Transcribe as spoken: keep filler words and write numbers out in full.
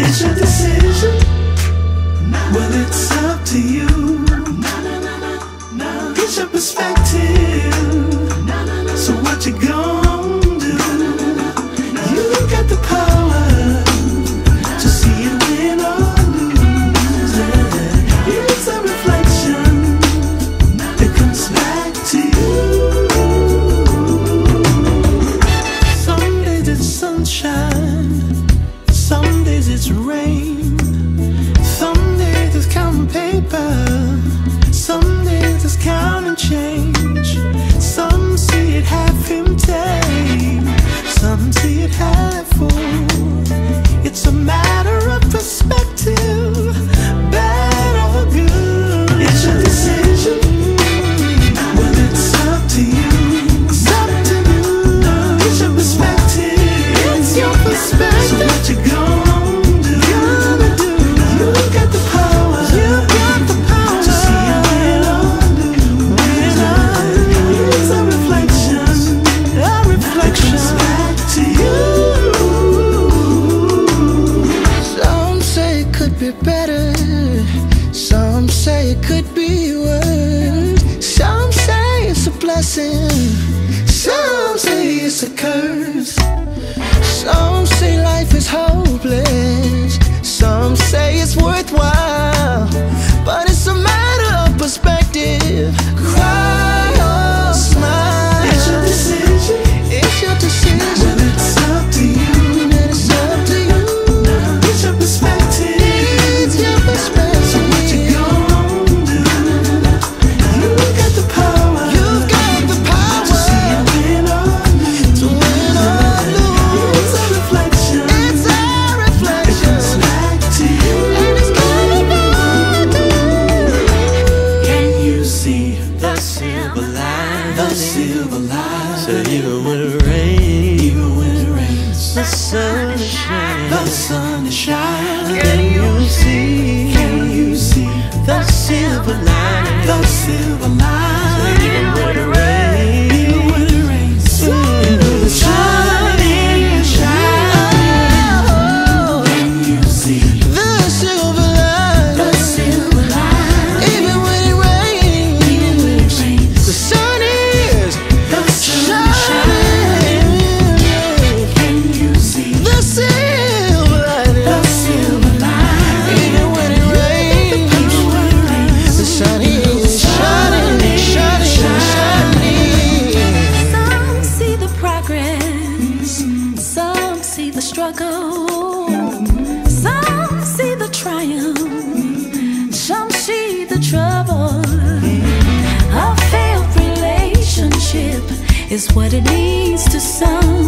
It's your decision. Well, it's up to you. It's your perspective. So what you gonna do? You got the power to see it win or lose. It's a reflection that comes back to you. Some days it's sunshine, some days it's rain, some days it's counting paper, some days it's counting change. Some see it half empty, some see it half full. It's a matter of perspective, bad or good. It's your decision. Well, it's up to you. It's up to you. It's your perspective. It's your perspective. So what you gonna do? Gonna do. You got the power. You got the power to see it win or lose. Win or lose. It's a reflection. A reflection. It comes back to you. Some say it could be better, some say it could be worse. Some say it's a blessing, some say it's a curse. Some say life is hopeless, some say it's worthwhile. But it's a matter of perspective. Cry or smile. It's your decision. It's your decision. Well, it's up to you. And it's up to you. It's your perspective. It's your perspective. So what you gonna do? You got the power. You've got the power to see it win or lose. to win or lose. It's a reflection. It's a It reflection, comes back to you. and it's coming back to you. Can you see the silver line? The silver line. So even when it rains, Even when it rains, the sun is shining. the sun is shining. Can you see Can you see the silver lining? the silver line? Even when it rains, Even when it rains, the sun is shining. Can you see The silver line, the silver line? even when it rains, Even when it rains, the sun is the sun is shining. shining. Can you see The silver line, the silver line? even when it rains, Even when it rains, the sun is shining, shining, shining. Some see the progress, some see the struggle, some see the triumph, some see the trouble. A failed relationship is what it means to some.